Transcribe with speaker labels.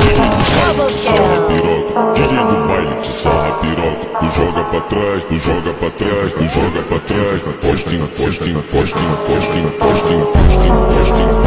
Speaker 1: DJ do baile te sarra piroca. Tu joga pra trás, tu joga pra trás, tu joga pra trás. Postinha, postinha, postinha, postinha, postinha, postinha, postinha.